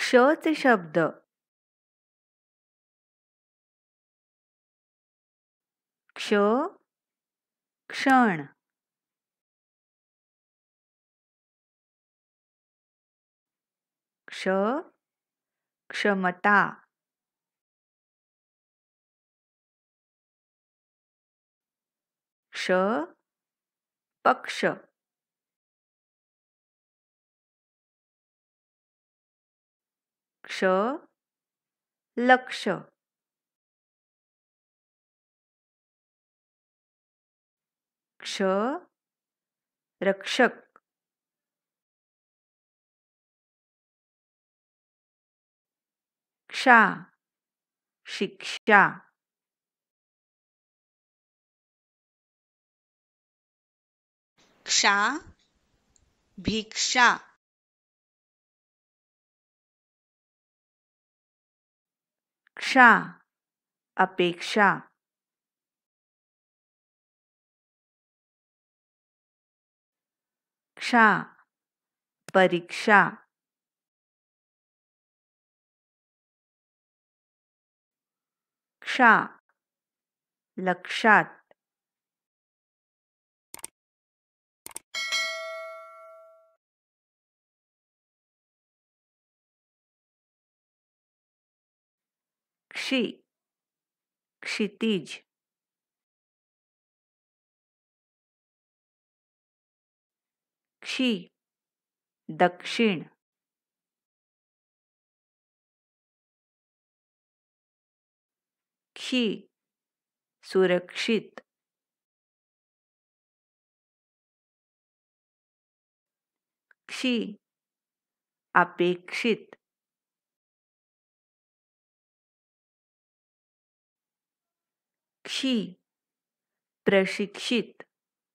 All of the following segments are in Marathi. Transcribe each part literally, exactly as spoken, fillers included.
क्षचे शब्द क्ष क्षण, क्ष क्षमता, क्ष पक्ष, क्ष लक्ष, क्ष रक्षक,क्षा शिक्षा, क्षा भिक्षा, क्षा अपेक्षा,क्षा परीक्षा,क्षा लक्षात, क्षि क्षितिज, क्षि दक्षिण, क्षि सुरक्षित, क्षि अपेक्षित, क्षि प्रशिक्षित,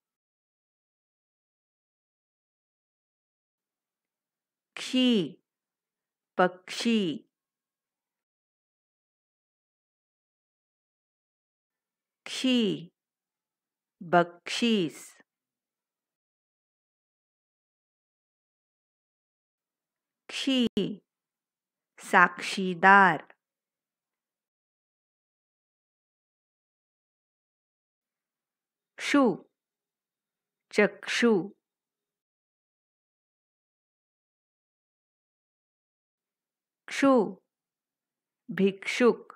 क्षि पक्षी, क्षि बक्षीस, क्षि साक्षीदार, क्षु चक्षु, क्षु भिक्षुक,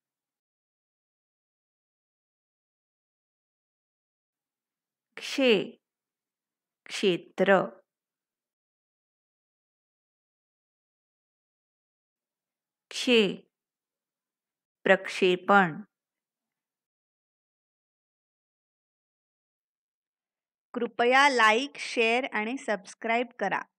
क्षे क्षेत्र, क्षे प्रक्षेपण। कृपया लाईक, शेअर आणि सबस्क्राईब करा.